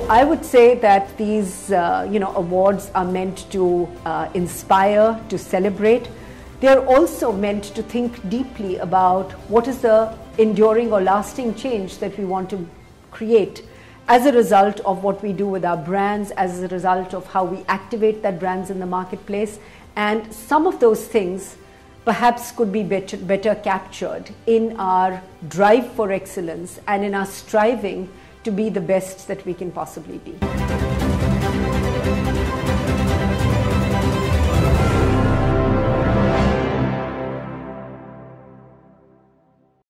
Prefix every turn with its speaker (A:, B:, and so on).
A: I would say that these awards are meant to inspire, to celebrate. They're also meant to think deeply about what is the enduring or lasting change that we want to create as a result of what we do with our brands, as a result of how we activate that brands in the marketplace. And some of those things perhaps could be better captured in our drive for excellence and in our striving to be the best that we can possibly be.